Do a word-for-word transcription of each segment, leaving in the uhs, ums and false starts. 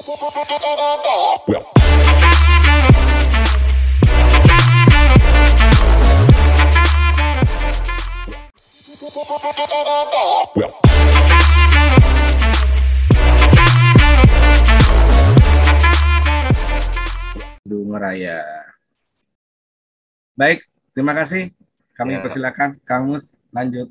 Bunga Raya. Baik, terima kasih. Kami ya. Persilakan, Kang Mus, lanjut.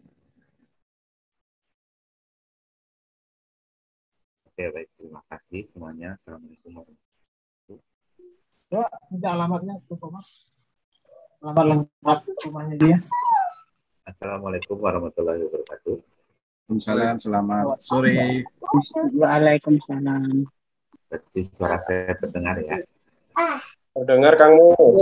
Oke, baik. Terima kasih semuanya. Assalamualaikum warahmatullahi wabarakatuh. Ya, minta alamatnya tuh, Pak. Alamat lengkap rumahnya dia. Assalamualaikum warahmatullahi wabarakatuh. Waalaikumsalam, selamat sore. Waalaikumsalam. Berarti suara saya terdengar ya? Terdengar, Kang Mus.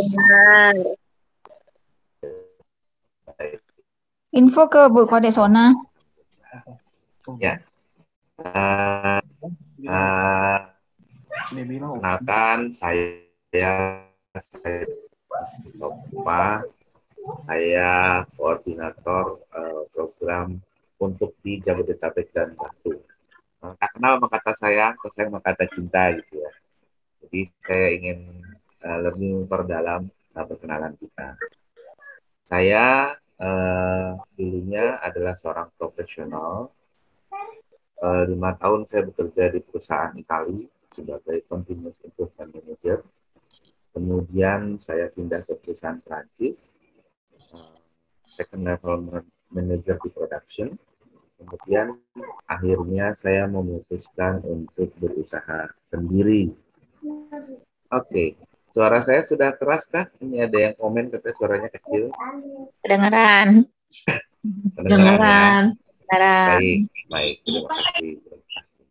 Info ke Bu Kodesona. Ya. Uh, uh, kenalkan saya saya Pak, saya koordinator uh, program untuk di Jabodetabek dan Batu. Uh, kenal sama kata saya, atau saya sama kata cinta gitu ya. Jadi saya ingin uh, lebih memperdalam uh, perkenalan kita. Saya uh, dulunya adalah seorang profesional. Uh, lima tahun saya bekerja di perusahaan Itali sebagai Continuous Improvement Manager. Kemudian saya pindah ke perusahaan Prancis, uh, second level manager di production. Kemudian akhirnya saya memutuskan untuk berusaha sendiri. Oke, okay. Suara saya sudah keras kah? Ini ada yang komen katanya suaranya kecil. Kedengeran. Kedengeran. Baik, baik. Terima kasih. Terima kasih.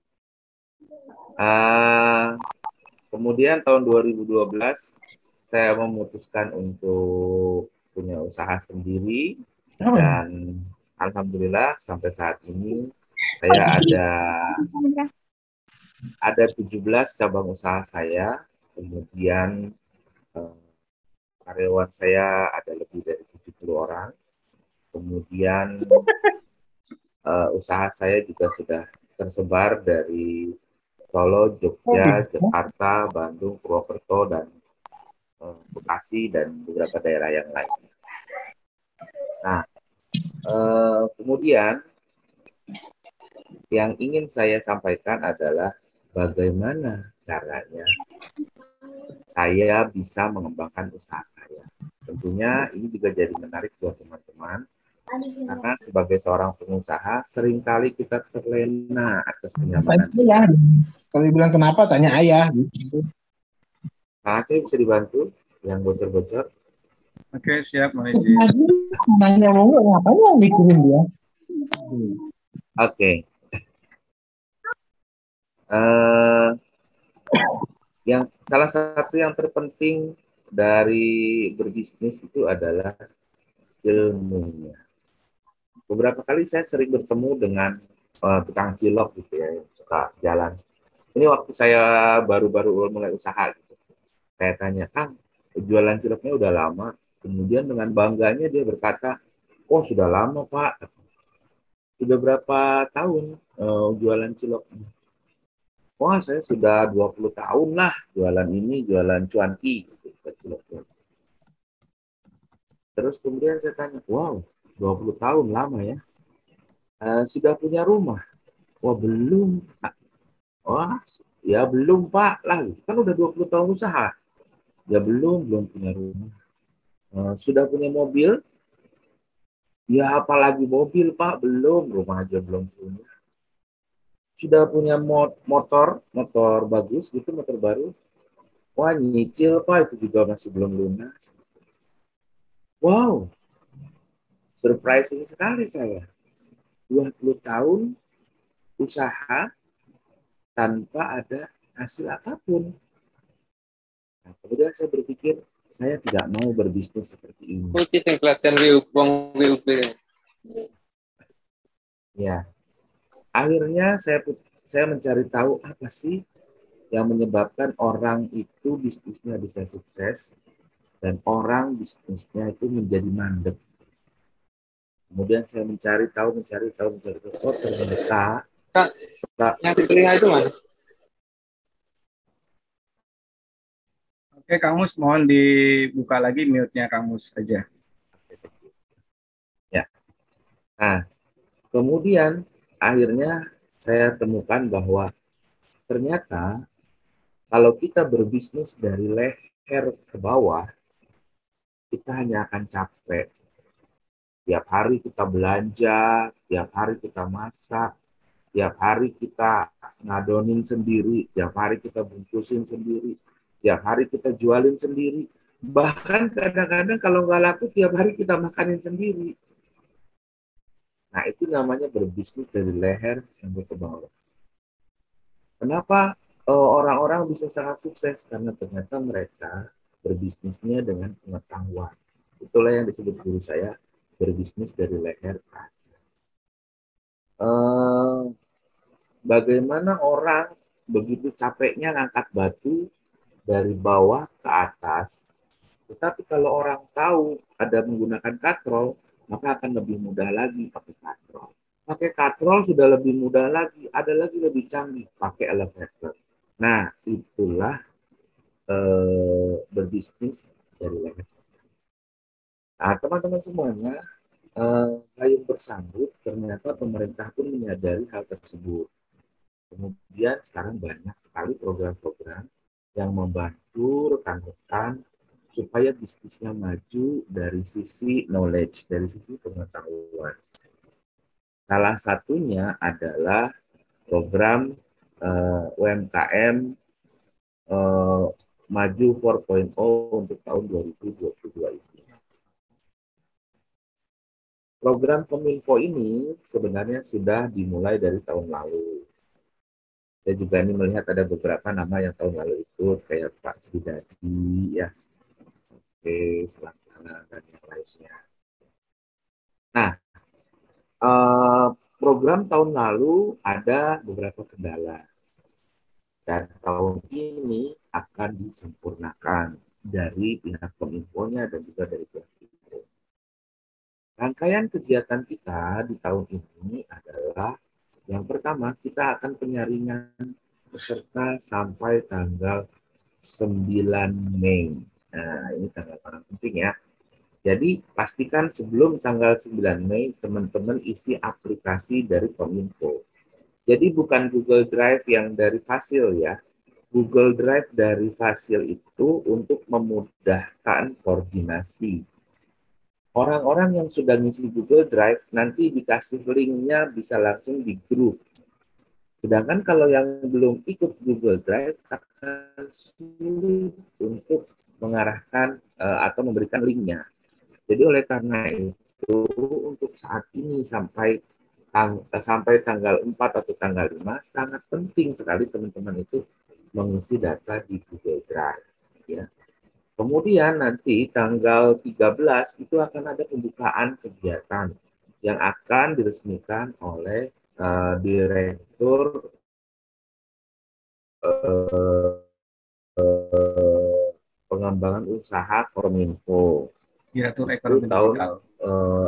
Uh, kemudian tahun dua ribu dua belas saya memutuskan untuk punya usaha sendiri dan alhamdulillah sampai saat ini saya ada ada tujuh belas cabang usaha saya. Kemudian uh, karyawan saya ada lebih dari tujuh puluh orang. Kemudian Uh, usaha saya juga sudah tersebar dari Solo, Jogja, Jakarta, Bandung, Purwokerto, dan uh, Bekasi, dan beberapa daerah yang lain. Nah, uh, kemudian yang ingin saya sampaikan adalah bagaimana caranya saya bisa mengembangkan usaha saya. Tentunya ini juga jadi menarik buat teman-teman. Karena sebagai seorang pengusaha, seringkali kita terlena atas kenyamanan. Ya. Kalau dibilang kenapa, tanya ayah. Gitu. Kang Aceh bisa dibantu yang bocor-bocor? Oke, siap, Mang Iji. Nanya mau nggak, ngapain yang mikirin dia? Oke. Okay. Uh, yang salah satu yang terpenting dari berbisnis itu adalah ilmunya. Beberapa kali saya sering bertemu dengan uh, tukang cilok gitu ya, yang suka jalan. Ini waktu saya baru-baru mulai usaha gitu. Saya tanya, Kang, jualan ciloknya udah lama. Kemudian dengan bangganya dia berkata, oh sudah lama Pak. Sudah berapa tahun uh, jualan cilok? Wah saya sudah dua puluh tahun lah jualan ini, jualan cuanki. Gitu, cilok. Terus kemudian saya tanya, wow, dua puluh tahun lama ya. Uh, sudah punya rumah? Wah, belum. Wah, ya belum, Pak. Lah, kan udah dua puluh tahun usaha. Ya belum, belum punya rumah. Uh, sudah punya mobil? Ya apalagi mobil, Pak. Belum, rumah aja belum punya. Sudah punya mot motor, motor bagus gitu, motor baru? Wah, nyicil, Pak. Itu juga masih belum lunas. Wow. Surprising sekali saya. dua puluh tahun usaha tanpa ada hasil apapun. Nah, kemudian saya berpikir, saya tidak mau berbisnis seperti ini. Ya, akhirnya saya saya mencari tahu apa sih yang menyebabkan orang itu bisnisnya bisa sukses dan orang bisnisnya itu menjadi mandek. Kemudian saya mencari tahu, mencari tahu, mencari tahu. Oh ternyata, Kak, yang di telinga itu mana? Oke, Kang Mus, mohon dibuka lagi mute-nya Kang Mus aja. Ya. Nah, kemudian akhirnya saya temukan bahwa ternyata kalau kita berbisnis dari leher ke bawah, kita hanya akan capek. Tiap hari kita belanja, tiap hari kita masak, tiap hari kita ngadonin sendiri, tiap hari kita bungkusin sendiri, tiap hari kita jualin sendiri. Bahkan kadang-kadang kalau nggak laku, tiap hari kita makanin sendiri. Nah, itu namanya berbisnis dari leher sampai ke bawah. Kenapa orang-orang bisa sangat sukses? Karena ternyata mereka berbisnisnya dengan pengetahuan. Itulah yang disebut guru saya, berbisnis dari leher ke atas. Eh, bagaimana orang begitu capeknya ngangkat batu dari bawah ke atas, tetapi kalau orang tahu ada menggunakan katrol, maka akan lebih mudah lagi pakai katrol. Pakai katrol sudah lebih mudah lagi, ada lagi lebih canggih, pakai elevator. Nah, itulah eh, berbisnis dari leher. Nah, teman-teman semuanya, eh, payung bersambut, ternyata pemerintah pun menyadari hal tersebut. Kemudian sekarang banyak sekali program-program yang membantu rekan-rekan supaya bisnisnya maju dari sisi knowledge, dari sisi pengetahuan. Salah satunya adalah program uh, U M K M uh, Maju empat titik nol untuk tahun dua ribu dua puluh dua ini. Program Kominfo ini sebenarnya sudah dimulai dari tahun lalu. Saya juga ini melihat ada beberapa nama yang tahun lalu ikut, kayak Pak Sridadi, ya, oke, Selangkana, dan yang lainnya. Nah, eh, program tahun lalu ada beberapa kendala. Dan tahun ini akan disempurnakan dari pihak Kominfo-nya dan juga dari pihak Kominfo. Rangkaian kegiatan kita di tahun ini adalah yang pertama, kita akan penyaringan peserta sampai tanggal sembilan Mei. Nah, ini tanggal paling penting ya. Jadi, pastikan sebelum tanggal sembilan Mei, teman-teman isi aplikasi dari Kominfo. Jadi, bukan Google Drive yang dari Fasil ya. Google Drive dari Fasil itu untuk memudahkan koordinasi. Orang-orang yang sudah ngisi Google Drive nanti dikasih linknya bisa langsung di grup. Sedangkan kalau yang belum ikut Google Drive akan sulit untuk mengarahkan uh, atau memberikan linknya. Jadi oleh karena itu untuk saat ini sampai tang sampai tanggal empat atau tanggal lima sangat penting sekali teman-teman itu mengisi data di Google Drive. Ya. Kemudian nanti tanggal tiga belas itu akan ada pembukaan kegiatan yang akan diresmikan oleh uh, Direktur uh, uh, Pengembangan Usaha Kominfo. Direktur Itu Ekonomi tahun Digital. Uh,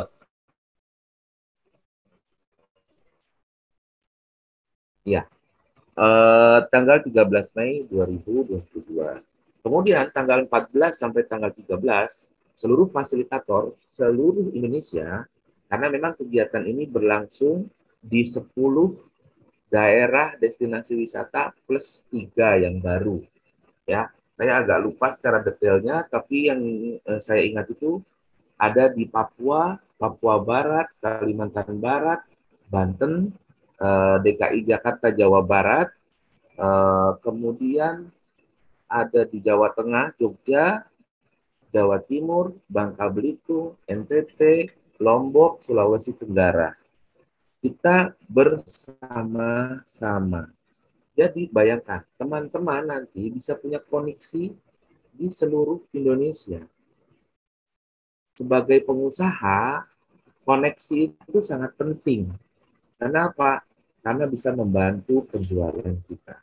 ya, uh, tanggal tiga belas Mei dua ribu dua puluh dua. Kemudian tanggal empat belas sampai tanggal tiga belas, seluruh fasilitator seluruh Indonesia, karena memang kegiatan ini berlangsung di sepuluh daerah destinasi wisata plus tiga yang baru. Ya, saya agak lupa secara detailnya, tapi yang eh, saya ingat itu ada di Papua, Papua Barat, Kalimantan Barat, Banten, eh, D K I Jakarta, Jawa Barat, eh, kemudian ada di Jawa Tengah, Jogja, Jawa Timur, Bangka Belitung, N T T, Lombok, Sulawesi Tenggara. Kita bersama-sama. Jadi bayangkan, teman-teman nanti bisa punya koneksi di seluruh Indonesia. Sebagai pengusaha, koneksi itu sangat penting. Kenapa? Karena bisa membantu penjualan kita.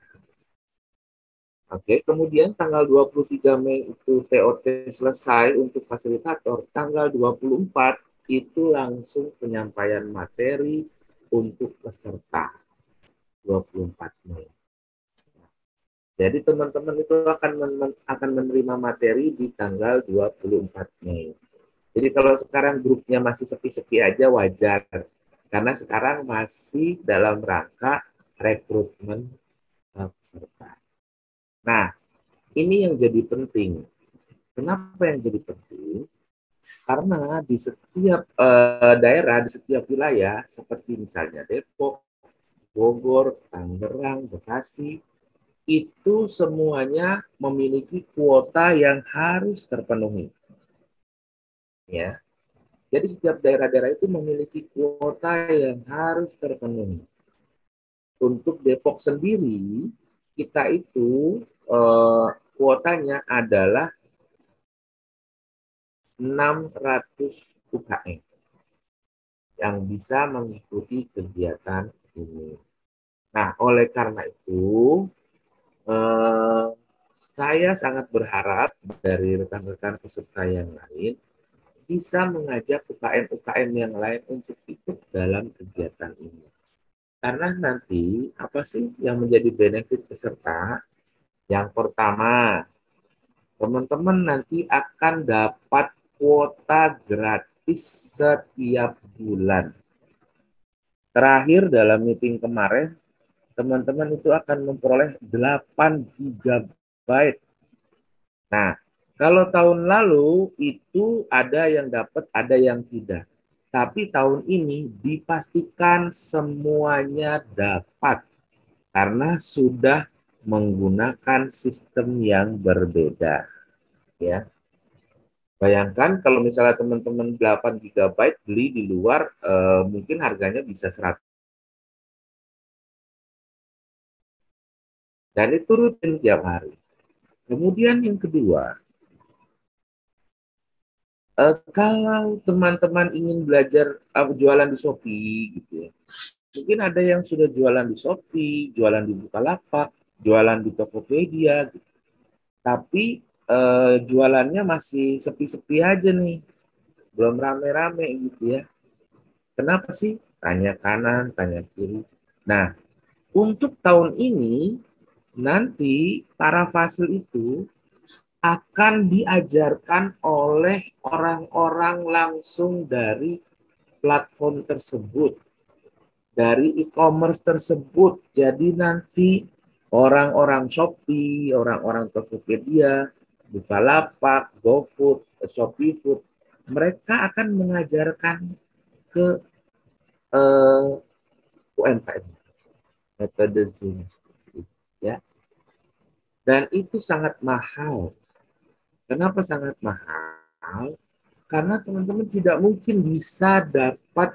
Oke, kemudian tanggal dua puluh tiga Mei itu T O T selesai untuk fasilitator. Tanggal dua puluh empat itu langsung penyampaian materi untuk peserta. dua puluh empat Mei. Jadi teman-teman itu akan men akan menerima materi di tanggal dua puluh empat Mei. Jadi kalau sekarang grupnya masih sepi-sepi aja wajar. Karena sekarang masih dalam rangka rekrutmen peserta. Nah, ini yang jadi penting. Kenapa yang jadi penting? Karena di setiap uh, daerah, di setiap wilayah, seperti misalnya Depok, Bogor, Tangerang, Bekasi, itu semuanya memiliki kuota yang harus terpenuhi. Ya, jadi setiap daerah-daerah itu memiliki kuota yang harus terpenuhi. Untuk Depok sendiri, kita itu uh, kuotanya adalah enam ratus U K M yang bisa mengikuti kegiatan ini. Nah, oleh karena itu, eh, saya sangat berharap dari rekan-rekan peserta yang lain bisa mengajak U K M-U K M yang lain untuk ikut dalam kegiatan ini. Karena nanti, apa sih yang menjadi benefit peserta? Yang pertama, teman-teman nanti akan dapat kuota gratis setiap bulan. Terakhir dalam meeting kemarin, teman-teman itu akan memperoleh delapan gigabyte. Nah, kalau tahun lalu itu ada yang dapat, ada yang tidak. Tapi tahun ini dipastikan semuanya dapat. Karena sudah menggunakan sistem yang berbeda. Ya. Bayangkan kalau misalnya teman-teman delapan gigabyte beli di luar, eh, mungkin harganya bisa seratus. Dan itu rutin tiap hari. Kemudian yang kedua, eh, kalau teman-teman ingin belajar uh, jualan di Shopee, gitu ya, mungkin ada yang sudah jualan di Shopee, jualan di Bukalapak, jualan di Tokopedia, gitu. Tapi eh, jualannya masih sepi-sepi aja nih, belum rame-rame gitu ya. Kenapa sih? Tanya kanan, tanya kiri. Nah, untuk tahun ini, nanti para fasil itu akan diajarkan oleh orang-orang langsung dari platform tersebut, dari e-commerce tersebut. Jadi nanti orang-orang Shopee, orang-orang Tokopedia, Bukalapak, GoFood, Shopee Food, mereka akan mengajarkan ke uh, U M K M, metode Zoom, ya. Dan itu sangat mahal. Kenapa sangat mahal? Karena teman-teman tidak mungkin bisa dapat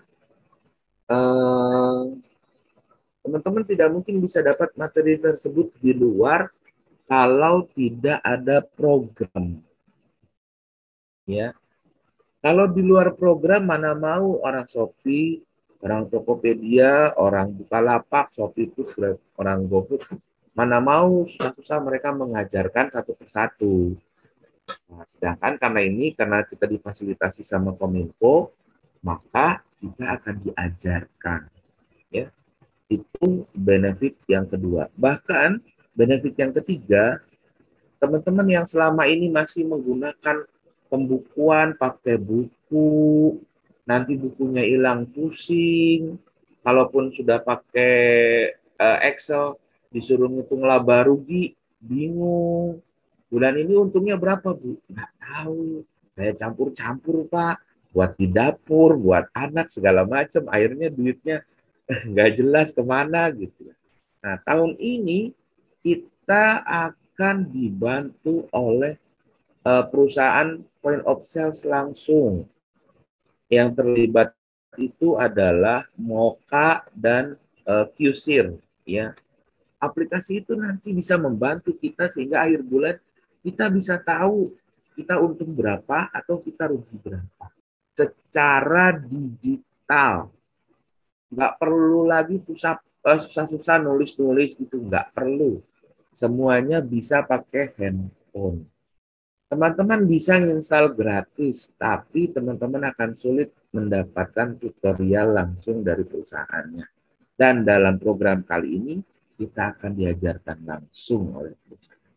uh, teman-teman tidak mungkin bisa dapat materi tersebut di luar kalau tidak ada program. Ya. Kalau di luar program, mana mau orang Shopee, orang Tokopedia, orang Bukalapak, Shopee itu orang GoFood, mana mau susah-susah mereka mengajarkan satu persatu. Nah, sedangkan karena ini, karena kita difasilitasi sama Kominfo, maka kita akan diajarkan. Ya. Itu benefit yang kedua. Bahkan benefit yang ketiga, teman-teman yang selama ini masih menggunakan pembukuan pakai buku, nanti bukunya hilang pusing, kalaupun sudah pakai uh, Excel, disuruh ngitung laba rugi, bingung. Bulan ini untungnya berapa, Bu? Nggak tahu. Saya campur-campur, Pak. Buat di dapur, buat anak, segala macam. Akhirnya duitnya nggak jelas kemana gitu. Nah, tahun ini kita akan dibantu oleh uh, perusahaan point of sales langsung. Yang terlibat itu adalah Moka dan uh, Qsir, ya. Aplikasi itu nanti bisa membantu kita sehingga akhir bulan kita bisa tahu kita untung berapa atau kita rugi berapa secara digital. Nggak perlu lagi susah-susah nulis-nulis gitu, nggak perlu. Semuanya bisa pakai handphone. Teman-teman bisa install gratis, tapi teman-teman akan sulit mendapatkan tutorial langsung dari perusahaannya. Dan dalam program kali ini, kita akan diajarkan langsung oleh perusahaan.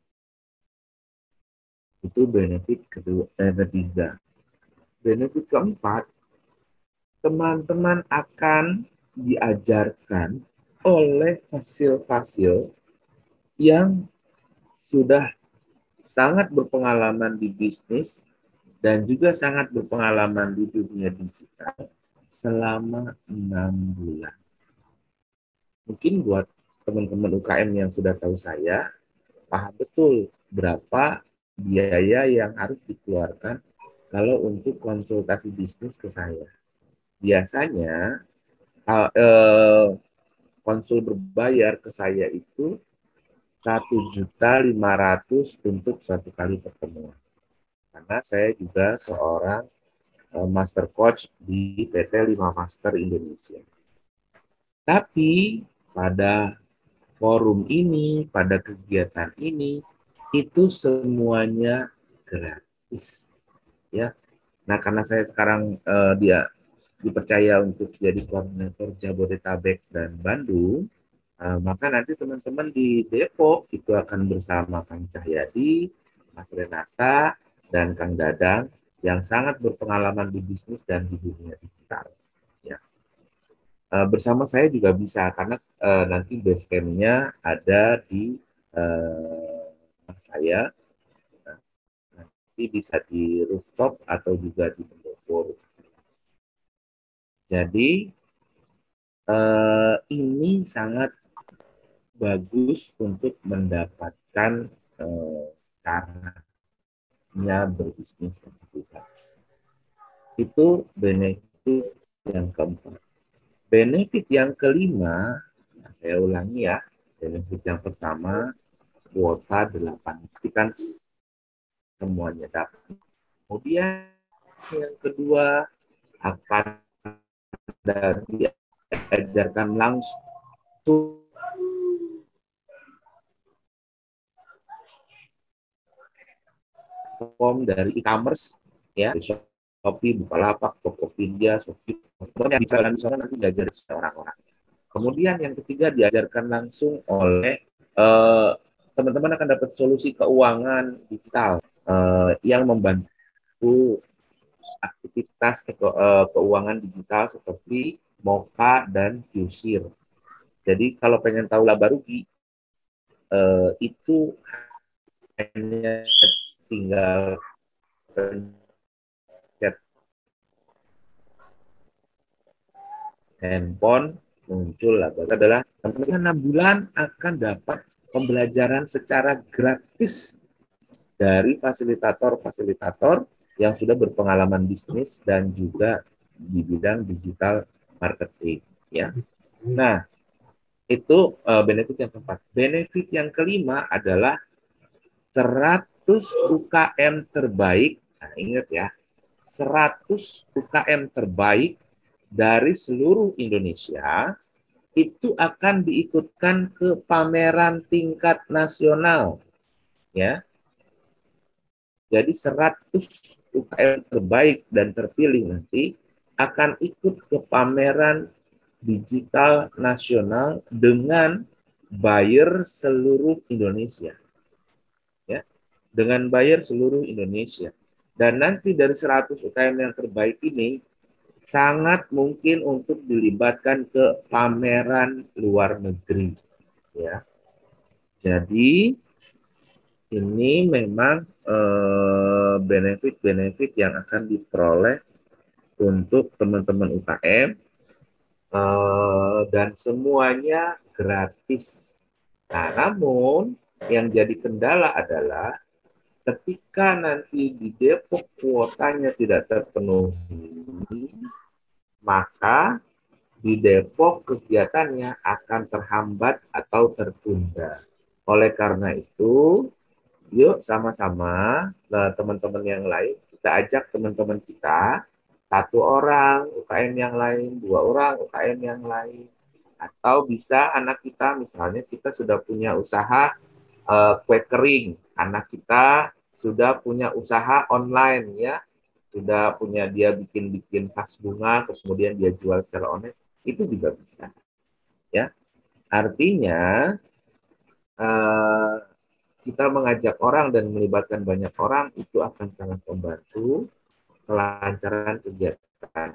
Itu benefit kedua, eh, ketiga. Benefit keempat, teman-teman akan diajarkan oleh hasil-hasil yang sudah sangat berpengalaman di bisnis dan juga sangat berpengalaman di dunia digital selama enam bulan. Mungkin buat teman-teman U K M yang sudah tahu saya, paham betul berapa biaya yang harus dikeluarkan kalau untuk konsultasi bisnis ke saya. Biasanya eh, konsul berbayar ke saya itu satu juta lima ratus ribu untuk satu kali pertemuan. Karena saya juga seorang uh, master coach di P T lima Master Indonesia. Tapi pada forum ini, pada kegiatan ini, itu semuanya gratis. Ya. Nah, karena saya sekarang uh, dia dipercaya untuk jadi koordinator Jabodetabek dan Bandung, Uh, maka nanti teman-teman di Depok itu akan bersama Kang Cahyadi, Mas Renata, dan Kang Dadang yang sangat berpengalaman di bisnis dan di dunia digital. Ya. Uh, bersama saya juga bisa karena uh, nanti base camp-nya ada di uh, saya. Nah, nanti bisa di rooftop atau juga di pendopo. Jadi uh, ini sangat bagus untuk mendapatkan eh, caranya berbisnis yang juga. Itu benefit yang keempat. Benefit yang kelima, nah saya ulangi ya, benefit yang pertama, kuota delapan. Pastikan semuanya dapat. Kemudian yang kedua, akan diajarkan langsung platform dari e-commerce ya, Shopee, Bukalapak, Tokopedia, Shopee, yang dijalankan di sana nanti diajarin orang-orang. Kemudian yang ketiga diajarkan langsung oleh teman-teman uh, akan dapat solusi keuangan digital uh, yang membantu aktivitas ke, uh, keuangan digital seperti Moka dan Qsir. Jadi kalau pengen tahu laba rugi uh, itu hanya tinggal pencet handphone muncul lah. Adalah teman-teman enam bulan akan dapat pembelajaran secara gratis dari fasilitator-fasilitator yang sudah berpengalaman bisnis dan juga di bidang digital marketing. Ya. Nah, itu uh, benefit yang keempat. Benefit yang kelima adalah seratus U K M terbaik. Nah, ingat ya, seratus U K M terbaik dari seluruh Indonesia itu akan diikutkan ke pameran tingkat nasional. Ya. Jadi seratus U K M terbaik dan terpilih nanti akan ikut ke pameran digital nasional dengan buyer seluruh Indonesia. Ya, dengan buyer seluruh Indonesia. Dan nanti dari seratus U K M yang terbaik ini sangat mungkin untuk dilibatkan ke pameran luar negeri. Ya. Jadi ini memang benefit-benefit eh, yang akan diperoleh untuk teman-teman U K M eh, dan semuanya gratis. Nah, namun yang jadi kendala adalah ketika nanti di Depok kuotanya tidak terpenuhi, maka di Depok kegiatannya akan terhambat atau tertunda. Oleh karena itu, yuk sama-sama teman-teman yang lain, kita ajak teman-teman kita, satu orang U K M yang lain, dua orang U K M yang lain, atau bisa anak kita, misalnya kita sudah punya usaha uh, kue kering, anak kita sudah punya usaha online ya, sudah punya dia bikin-bikin tas bunga, kemudian dia jual secara online, itu juga bisa. Ya, artinya eh, kita mengajak orang dan melibatkan banyak orang itu akan sangat membantu kelancaran kegiatan.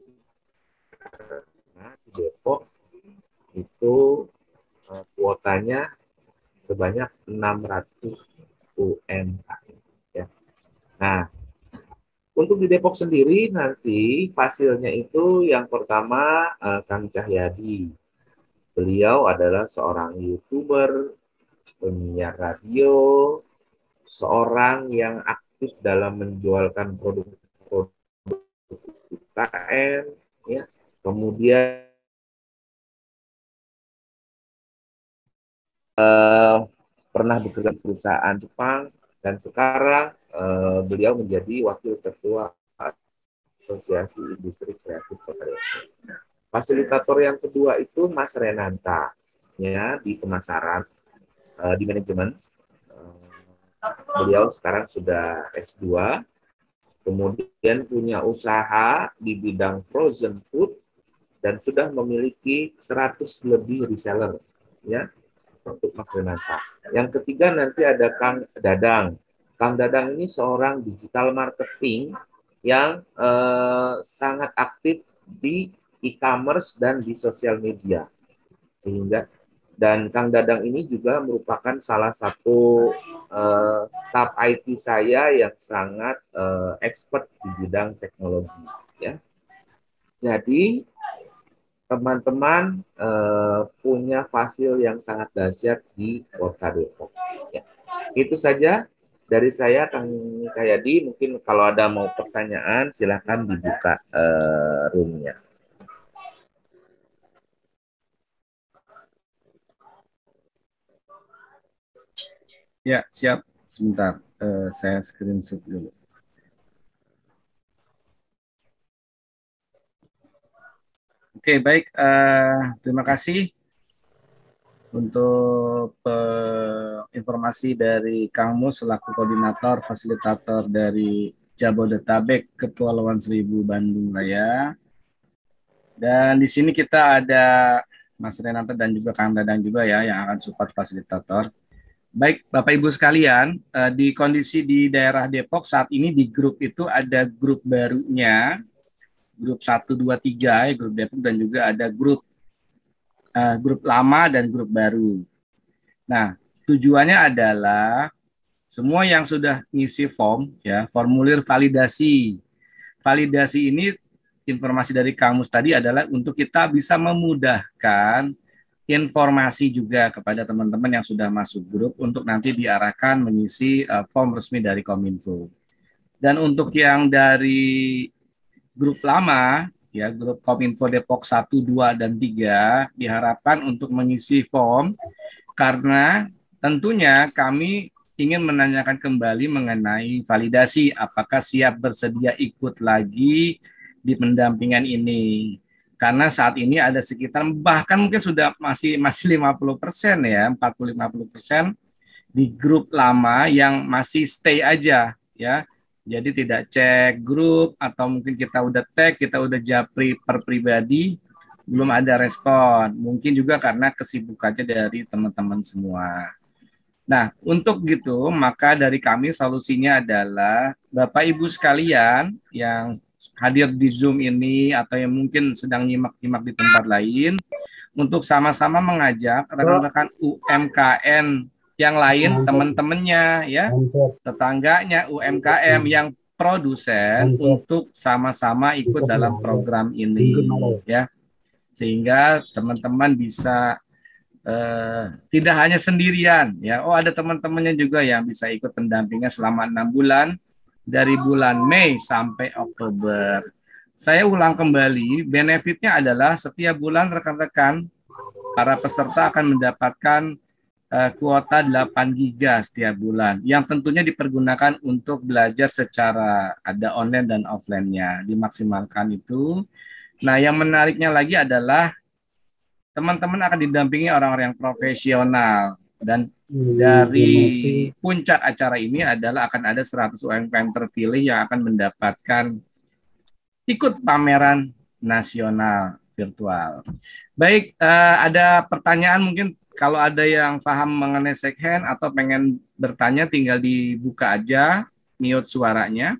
Nah, di Depok itu eh, kuotanya sebanyak enam ratus U M K M. Ya. Nah, untuk di Depok sendiri nanti fasilnya itu yang pertama eh, Kang Cahyadi. Beliau adalah seorang YouTuber, penyiar radio, seorang yang aktif dalam menjualkan produk-produk U K M, ya. Kemudian eh, pernah bekerja di perusahaan Jepang dan sekarang eh, beliau menjadi wakil ketua Asosiasi Industri Kreatif Kota Depok. Fasilitator yang kedua itu Mas Renanta, ya, di pemasaran, uh, di manajemen. Uh, beliau sekarang sudah S dua, kemudian punya usaha di bidang frozen food dan sudah memiliki seratus lebih reseller, ya, untuk Mas Renanta. Yang ketiga nanti ada Kang Dadang. Kang Dadang ini seorang digital marketing yang uh, sangat aktif di e-commerce dan di sosial media. Sehingga dan Kang Dadang ini juga merupakan salah satu uh, staf I T saya yang sangat uh, expert di bidang teknologi, ya. Jadi teman-teman uh, punya fasil yang sangat dahsyat di Kota Depok, ya. Itu saja dari saya, Kang Cahyadi. Mungkin kalau ada mau pertanyaan silahkan dibuka uh, room-nya. Ya, siap. Sebentar, uh, saya screenshot dulu. Oke, baik. Uh, terima kasih untuk uh, informasi dari Kang Mus selaku koordinator fasilitator dari Jabodetabek Kepulauan Seribu Bandung Raya. Dan di sini kita ada Mas Renata dan juga Kang Dadang juga ya yang akan support fasilitator. Baik, Bapak Ibu sekalian, uh, di kondisi di daerah Depok saat ini di grup itu ada grup barunya, grup satu, dua, tiga, ya, grup Depok, dan juga ada grup uh, grup lama dan grup baru. Nah, tujuannya adalah semua yang sudah ngisi form, ya, formulir validasi. Validasi ini informasi dari Kamus tadi adalah untuk kita bisa memudahkan informasi juga kepada teman-teman yang sudah masuk grup untuk nanti diarahkan mengisi uh, form resmi dari Kominfo. Dan untuk yang dari grup lama, ya, grup Kominfo Depok satu, dua, dan tiga diharapkan untuk mengisi form karena tentunya kami ingin menanyakan kembali mengenai validasi apakah siap bersedia ikut lagi di pendampingan ini. Karena saat ini ada sekitar bahkan mungkin sudah masih masih lima puluh persen ya, empat puluh sampai lima puluh persen di grup lama yang masih stay aja ya. Jadi tidak cek grup atau mungkin kita udah tag, kita udah japri per pribadi, belum ada respon. Mungkin juga karena kesibukannya dari teman-teman semua. Nah, untuk gitu, maka dari kami solusinya adalah Bapak Ibu sekalian yang hadir di Zoom ini atau yang mungkin sedang nyimak-nyimak di tempat lain, untuk sama-sama mengajak rekan-rekan U M K M yang lain, teman-temannya, ya, tetangganya U M K M yang produsen untuk sama-sama ikut dalam program ini, ya, sehingga teman-teman bisa eh, tidak hanya sendirian, ya. Oh, ada teman-temannya juga yang bisa ikut pendampingan selama enam bulan dari bulan Mei sampai Oktober. Saya ulang kembali, benefitnya adalah setiap bulan rekan-rekan para peserta akan mendapatkan uh, kuota delapan giga setiap bulan, yang tentunya dipergunakan untuk belajar secara ada online dan offline-nya, dimaksimalkan itu. Nah, yang menariknya lagi adalah teman-teman akan didampingi orang-orang yang profesional, dan dari puncak acara ini adalah akan ada seratus U M K M terpilih yang akan mendapatkan ikut pameran nasional virtual. Baik, uh, ada pertanyaan mungkin kalau ada yang paham mengenai second atau pengen bertanya, tinggal dibuka aja, mute suaranya.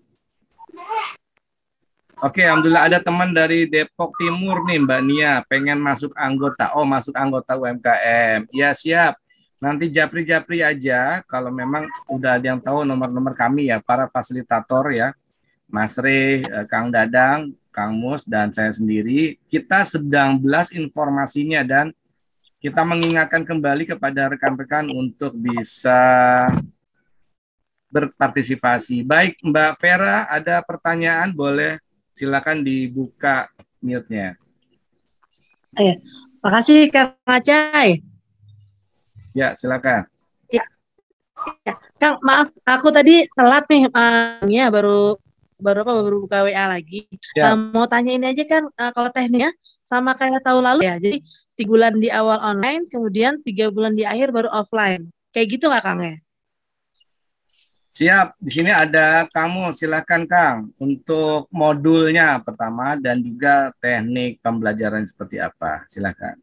Oke, alhamdulillah ada teman dari Depok Timur nih, Mbak Nia, pengen masuk anggota. Oh, masuk anggota U M K M. Ya, siap. Nanti japri-japri aja, kalau memang udah ada yang tahu nomor-nomor kami ya, para fasilitator ya, Mas Rey, Kang Dadang, Kang Mus, dan saya sendiri. Kita sedang belas informasinya dan kita mengingatkan kembali kepada rekan-rekan untuk bisa berpartisipasi. Baik, Mbak Vera, ada pertanyaan? Boleh silakan dibuka mute-nya. Eh, makasih Kang Acai. Ya, silakan. Ya, ya. Kang, maaf, aku tadi telat nih, uh, ya baru baru apa baru buka W A lagi. Ya. Uh, mau tanya ini aja Kang, uh, kalau tekniknya sama kayak tahun lalu ya. Jadi tiga bulan di awal online, kemudian tiga bulan di akhir baru offline. Kayak gitu nggak Kang ya? Siap, di sini ada kamu, silakan Kang, untuk modulnya pertama dan juga teknik pembelajaran seperti apa, silakan.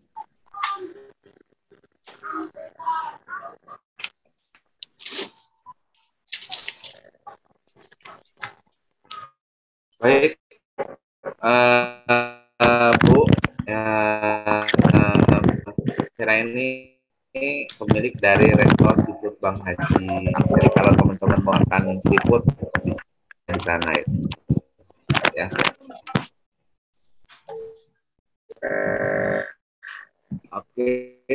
Baik, uh, uh, Bu, uh, uh, saya ini pemilik dari Resto Seafood Bang Haji. Jadi kalau teman-teman mau makan seafood di sana ya. Ya. Oke.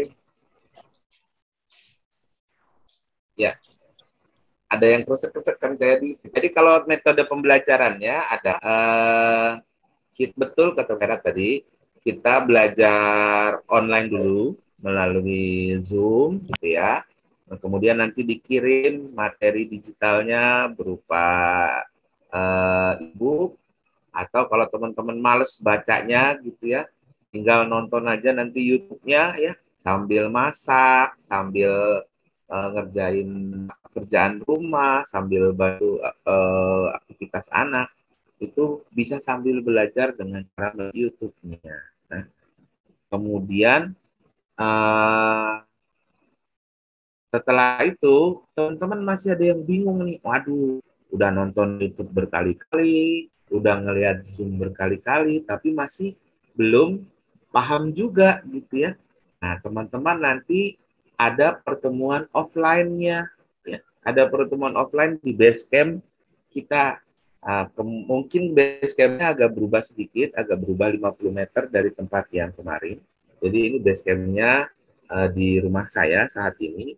Ya. Ada yang kruset-kruset kan jadi. Jadi kalau metode pembelajarannya ada uh, betul kata Vera tadi, kita belajar online dulu melalui Zoom gitu ya. Nah, kemudian nanti dikirim materi digitalnya berupa uh, e-book, atau kalau teman-teman males bacanya gitu ya, tinggal nonton aja nanti YouTube-nya ya, sambil masak, sambil uh, ngerjain kerjaan rumah, sambil bantu uh, aktivitas anak, itu bisa sambil belajar dengan cara YouTube-nya. Nah, kemudian uh, setelah itu teman-teman masih ada yang bingung nih, waduh, udah nonton YouTube berkali-kali, udah ngelihat Zoom berkali-kali, tapi masih belum paham juga gitu ya. Nah, teman-teman nanti ada pertemuan offline-nya, ya. Ada pertemuan offline di Basecamp kita. Uh, mungkin Basecamp-nya agak berubah sedikit, agak berubah lima puluh meter dari tempat yang kemarin. Jadi ini Basecamp-nya uh, di rumah saya saat ini.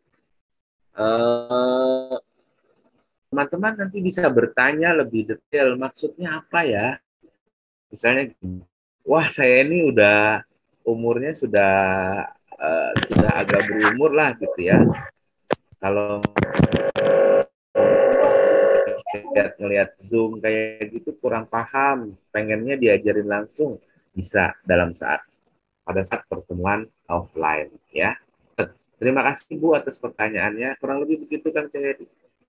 Uh, teman-teman nanti bisa bertanya lebih detail, maksudnya apa ya? Misalnya, wah saya ini udah umurnya sudah uh, sudah agak berumur lah gitu ya. Kalau ngeliat, ngeliat Zoom kayak gitu kurang paham, pengennya diajarin langsung, bisa dalam saat pada saat pertemuan offline ya. Terima kasih Bu atas pertanyaannya. Kurang lebih begitu Kang Cahyadi.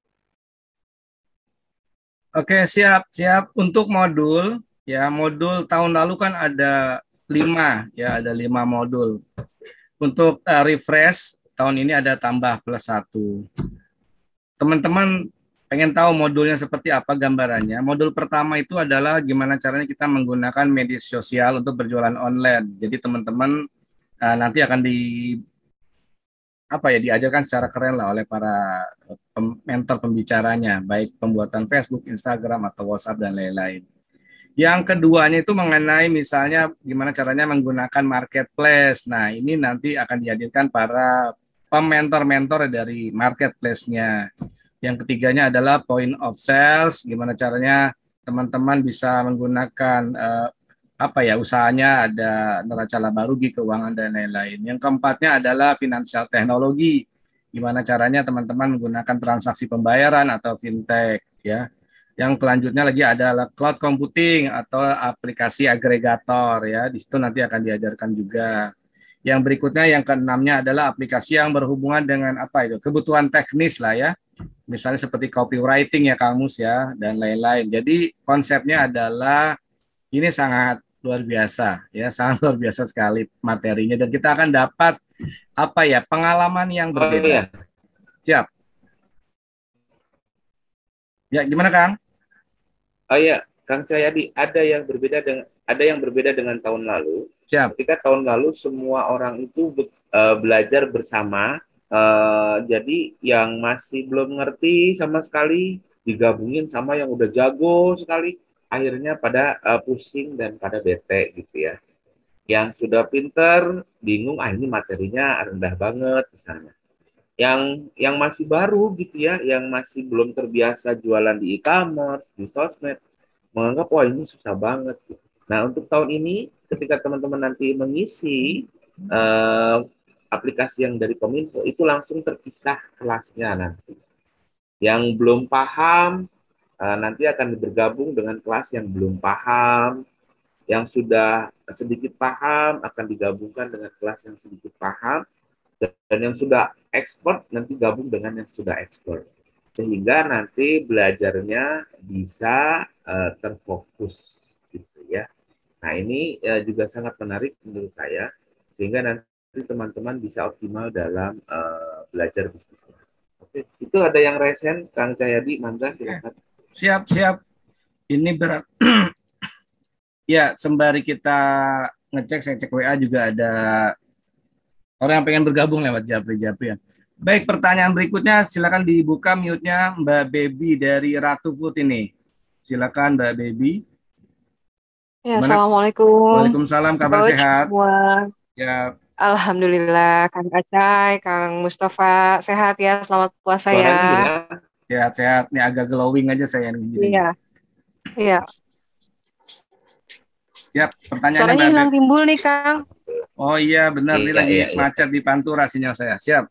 Oke, siap, siap. Untuk modul, ya modul tahun lalu kan ada lima, ya ada lima modul. Untuk uh, refresh, tahun ini ada tambah plus satu. Teman-teman pengen tahu modulnya seperti apa gambarannya. Modul pertama itu adalah gimana caranya kita menggunakan media sosial untuk berjualan online. Jadi teman-teman uh, nanti akan di apa ya diajarkan secara keren lah oleh para mentor pembicaranya, baik pembuatan Facebook, Instagram, atau WhatsApp, dan lain-lain. Yang keduanya itu mengenai misalnya gimana caranya menggunakan marketplace. Nah, ini nanti akan dihadirkan para pementor-mentor dari marketplace-nya. Yang ketiganya adalah point of sales, gimana caranya teman-teman bisa menggunakan uh, apa ya usahanya, ada neraca laba rugi, keuangan, dan lain-lain. Yang keempatnya adalah finansial teknologi, gimana caranya teman-teman menggunakan transaksi pembayaran atau fintech ya. Yang selanjutnya lagi adalah cloud computing atau aplikasi agregator ya, di situ nanti akan diajarkan juga. Yang berikutnya yang keenamnya adalah aplikasi yang berhubungan dengan apa itu kebutuhan teknis lah ya, misalnya seperti copywriting ya Kang Mus ya, dan lain-lain. Jadi konsepnya adalah ini sangat luar biasa ya, sangat luar biasa sekali materinya, dan kita akan dapat apa ya, pengalaman yang Oh berbeda. iya, Siap. Ya, gimana Kang? oh iya, Kang Cahyadi, ada yang berbeda dengan ada yang berbeda dengan tahun lalu. Siap. Ketika tahun lalu semua orang itu be- eh, belajar bersama, eh, jadi yang masih belum ngerti sama sekali digabungin sama yang udah jago sekali, akhirnya pada eh, pusing dan pada bete gitu ya. Yang sudah pinter bingung, ah ini materinya rendah banget misalnya. Yang yang masih baru gitu ya, yang masih belum terbiasa jualan di e-commerce, di sosmed, menganggap wah ini susah banget. Nah untuk tahun ini ketika teman-teman nanti mengisi eh, aplikasi yang dari Kominfo itu langsung terpisah kelasnya nanti. Yang belum paham eh, nanti akan bergabung dengan kelas yang belum paham. Yang sudah sedikit paham akan digabungkan dengan kelas yang sedikit paham. Dan yang sudah expert nanti gabung dengan yang sudah expert. Sehingga nanti belajarnya bisa uh, terfokus gitu ya. Nah ini uh, juga sangat menarik menurut saya, sehingga nanti teman-teman bisa optimal dalam uh, belajar bisnisnya. Oke, itu ada yang resen, Kang Cahyadi, mangga silakan. Siap, siap. Ini berat. Ya, sembari kita ngecek, saya cek W A juga ada orang yang pengen bergabung lewat Japri-Japri ya. Baik, pertanyaan berikutnya silakan dibuka mute-nya Mbak Baby dari Ratu Food ini. Silakan Mbak Baby. Ya, Gimana? Assalamualaikum. Waalaikumsalam, kabar Coach sehat? semua. Ya, Alhamdulillah, Kang Acai, Kang Mustafa, sehat ya, selamat puasa ya. Alhamdulillah. sehat-sehat. Ini agak glowing aja saya nih. Iya, iya. Siap, pertanyaannya Suaranya Mbak hilang Baby. timbul nih, Kang. Oh iya, benar. Ini Iya, lagi iya, iya. macet di Pantura sinyal saya. Siap.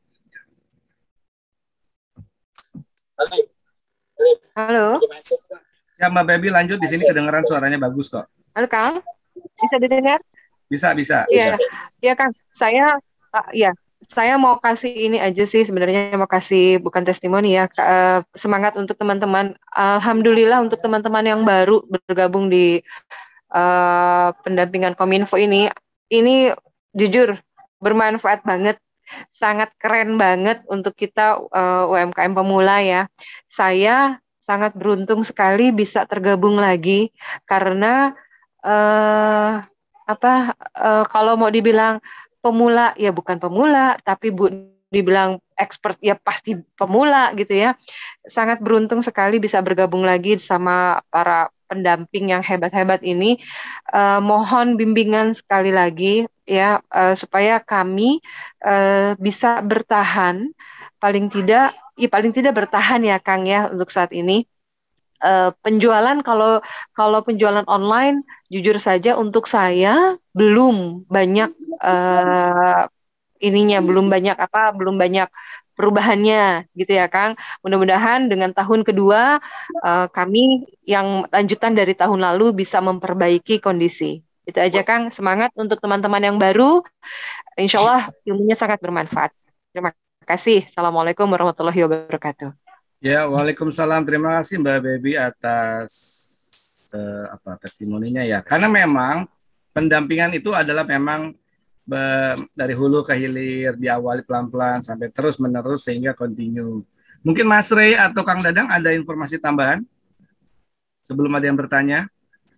Halo. Siap, Mbak Baby, lanjut. Di sini kedengaran suaranya bagus kok. Halo, Kang. Bisa didengar? Bisa, bisa. Iya, iya, Kang. Saya, uh, ya, saya mau kasih ini aja sih sebenarnya, mau kasih bukan testimoni ya, uh, semangat untuk teman-teman. Alhamdulillah untuk teman-teman yang baru bergabung di uh, pendampingan Kominfo ini, ini jujur bermanfaat banget, sangat keren banget untuk kita uh, U M K M pemula ya. Saya sangat beruntung sekali bisa tergabung lagi karena uh, apa uh, kalau mau dibilang pemula ya bukan pemula, tapi bu dibilang expert ya pasti pemula gitu ya. Sangat beruntung sekali bisa bergabung lagi sama para pendamping yang hebat-hebat ini. Uh, mohon bimbingan sekali lagi ya uh, supaya kami uh, bisa bertahan, paling tidak ya paling tidak bertahan ya Kang ya untuk saat ini. Uh, penjualan kalau kalau penjualan online jujur saja untuk saya belum banyak uh, ininya belum banyak apa belum banyak perubahannya gitu ya Kang. Mudah-mudahan dengan tahun kedua uh, kami yang lanjutan dari tahun lalu bisa memperbaiki kondisi. Itu aja Kang, semangat untuk teman-teman yang baru. Insya Allah ilmunya sangat bermanfaat. Terima kasih. Assalamualaikum warahmatullahi wabarakatuh. Ya, waalaikumsalam. Terima kasih Mbak Baby atas uh, apa testimoninya ya. Karena memang pendampingan itu adalah memang dari hulu ke hilir, diawali pelan-pelan sampai terus menerus sehingga continue. Mungkin Mas Rey atau Kang Dadang ada informasi tambahan sebelum ada yang bertanya?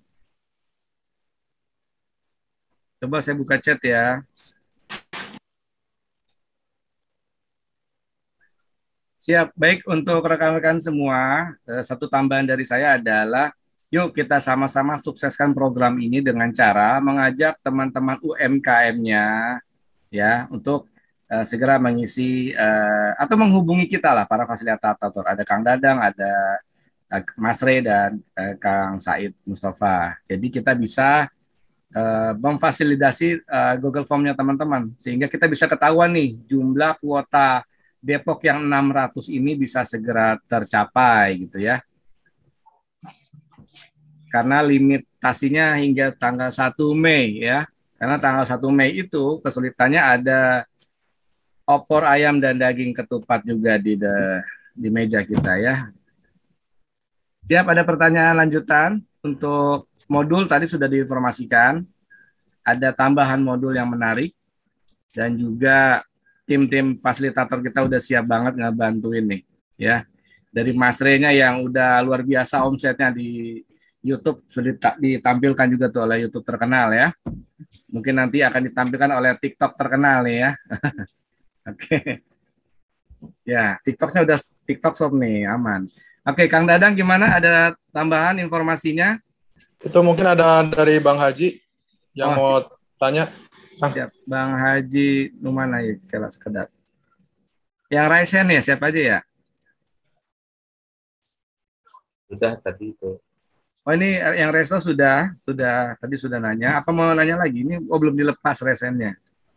Coba saya buka chat ya. Siap, baik untuk rekan-rekan semua, satu tambahan dari saya adalah yuk kita sama-sama sukseskan program ini dengan cara mengajak teman-teman U M K M-nya ya untuk uh, segera mengisi uh, atau menghubungi kita lah para fasilitator. Ada Kang Dadang, ada uh, Mas Rey dan uh, Kang Said Mustafa. Jadi kita bisa uh, memfasilitasi uh, Google Form-nya teman-teman sehingga kita bisa ketahuan nih jumlah kuota Depok yang enam ratus ini bisa segera tercapai gitu ya. Karena limitasinya hingga tanggal satu Mei ya. Karena tanggal satu Mei itu kesulitannya ada opor ayam dan daging ketupat juga di de, di meja kita ya. Siap, ada pertanyaan lanjutan untuk modul tadi sudah diinformasikan. Ada tambahan modul yang menarik dan juga tim-tim fasilitator kita udah siap banget ngebantuin nih, ya. Dari Mas Rey-nya yang udah luar biasa omsetnya di YouTube sudah ditampilkan juga tuh oleh YouTube terkenal ya. Mungkin nanti akan ditampilkan oleh TikTok terkenal nih ya. Oke. Ya, TikToknya udah TikTok Shop nih, aman. Oke, Kang Dadang gimana? Ada tambahan informasinya? Itu mungkin ada dari Bang Haji yang oh, mau siap. tanya. Siap. Bang Haji Numana ya, kelas sekedar. Yang Raisen ya, siapa aja ya? Sudah tadi itu. Oh ini yang Resto sudah, sudah tadi sudah nanya. Apa mau nanya lagi? Ini oh belum dilepas resennya.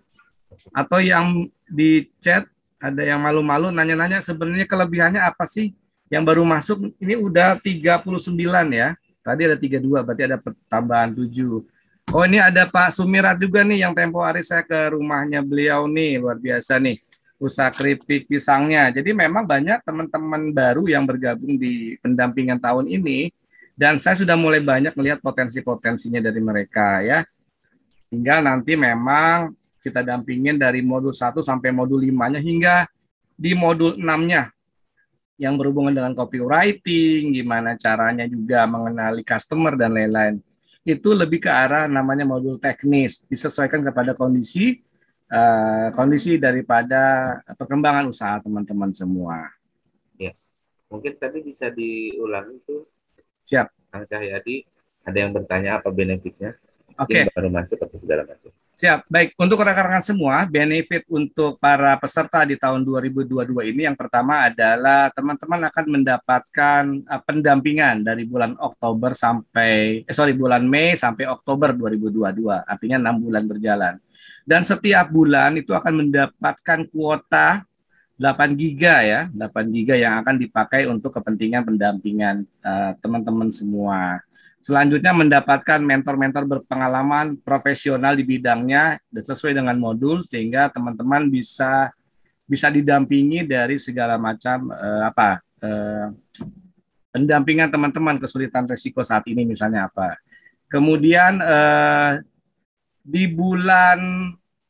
Atau yang di chat ada yang malu-malu nanya-nanya sebenarnya kelebihannya apa sih? Yang baru masuk ini udah tiga puluh sembilan ya. Tadi ada tiga puluh dua, berarti ada tambahan tujuh. Oh ini ada Pak Sumirat juga nih yang tempo hari saya ke rumahnya beliau nih, luar biasa nih. Usaha keripik pisangnya. Jadi memang banyak teman-teman baru yang bergabung di pendampingan tahun ini dan saya sudah mulai banyak melihat potensi-potensinya dari mereka ya. Tinggal nanti memang kita dampingin dari modul satu sampai modul lima-nya hingga di modul enam-nya yang berhubungan dengan copywriting, gimana caranya juga mengenali customer dan lain-lain. Itu lebih ke arah namanya modul teknis, disesuaikan kepada kondisi Uh, kondisi daripada perkembangan usaha teman-teman semua. Ya, mungkin tadi bisa diulangi tuh. Siap. Kang Cahyadi, ada yang bertanya apa benefitnya? Oke. Okay. Baru masuk atau segala macam. Siap. Baik, untuk rekan-rekan semua, benefit untuk para peserta di tahun dua ribu dua puluh dua ini yang pertama adalah teman-teman akan mendapatkan uh, pendampingan dari bulan Oktober sampai eh sorry bulan Mei sampai Oktober dua ribu dua puluh dua, artinya enam bulan berjalan. Dan setiap bulan itu akan mendapatkan kuota delapan giga ya, delapan giga yang akan dipakai untuk kepentingan pendampingan uh, teman-teman semua. Selanjutnya mendapatkan mentor-mentor berpengalaman profesional di bidangnya dan sesuai dengan modul sehingga teman-teman bisa bisa didampingi dari segala macam uh, apa uh, pendampingan teman-teman kesulitan resiko saat ini misalnya apa. Kemudian uh, di bulan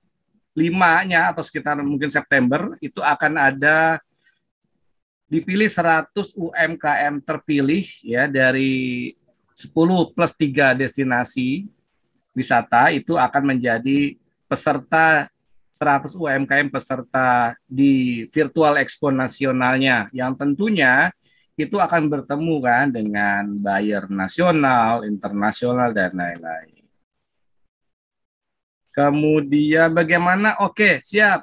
lima-nya atau sekitar mungkin September itu akan ada dipilih seratus U M K M terpilih ya dari sepuluh plus tiga destinasi wisata itu akan menjadi peserta seratus U M K M peserta di virtual expo nasionalnya yang tentunya itu akan bertemu kan dengan buyer nasional, internasional dan lain-lain. Kemudian bagaimana? Oke, siap.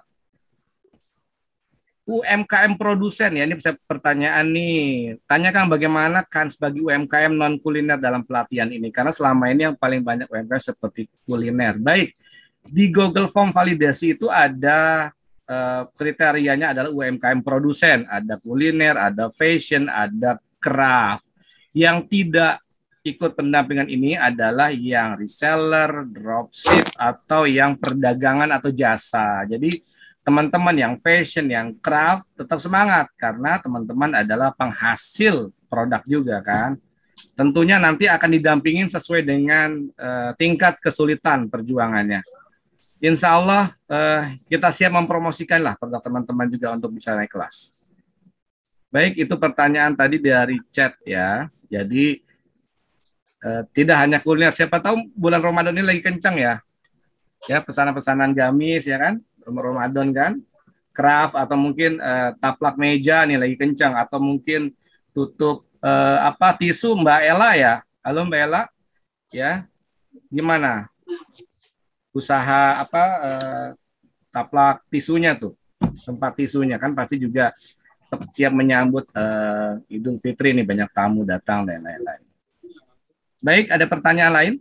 U M K M produsen ya, ini bisa pertanyaan nih. Tanyakan bagaimana kans bagi U M K M non kuliner dalam pelatihan ini karena selama ini yang paling banyak U M K M seperti kuliner. Baik. Di Google Form validasi itu ada eh, kriterianya adalah U M K M produsen, ada kuliner, ada fashion, ada craft. Yang tidak ikut pendampingan ini adalah yang reseller, dropship, atau yang perdagangan atau jasa. Jadi teman-teman yang fashion, yang craft tetap semangat karena teman-teman adalah penghasil produk juga kan. Tentunya nanti akan didampingin sesuai dengan uh, tingkat kesulitan perjuangannya. Insya Allah uh, kita siap mempromosikan lah produk teman-teman juga untuk bisa naik kelas. Baik, itu pertanyaan tadi dari chat ya. Jadi Uh, tidak hanya kuliner, siapa tahu bulan Ramadan ini lagi kencang ya, ya pesanan-pesanan gamis ya kan, Ramadan kan, craft atau mungkin uh, taplak meja nih lagi kencang atau mungkin tutup uh, apa tisu Mbak Ella ya, halo Mbak Ella, ya gimana usaha apa uh, taplak tisunya tuh, tempat tisunya kan pasti juga siap menyambut uh, Idul Fitri nih banyak tamu datang dan lain-lain. Baik, ada pertanyaan lain?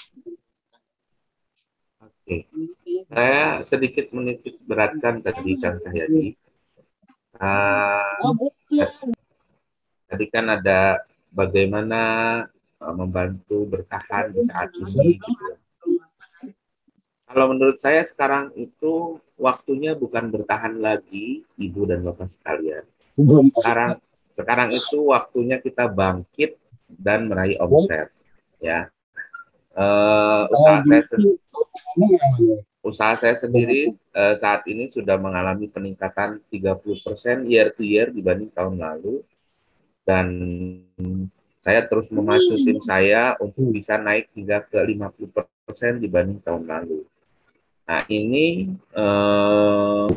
Oke, saya sedikit menitik beratkan tadi Kang Cahyadi. Uh, tadi kan ada bagaimana uh, membantu bertahan di saat ini. Gitu. Kalau menurut saya sekarang itu waktunya bukan bertahan lagi, Ibu dan Bapak sekalian. Sekarang, sekarang itu waktunya kita bangkit dan meraih omset. Ya, uh, usaha saya usaha saya sendiri uh, saat ini sudah mengalami peningkatan tiga puluh persen year to year dibanding tahun lalu. Dan saya terus memacu tim saya untuk bisa naik hingga ke lima puluh persen dibanding tahun lalu. Nah, ini uh,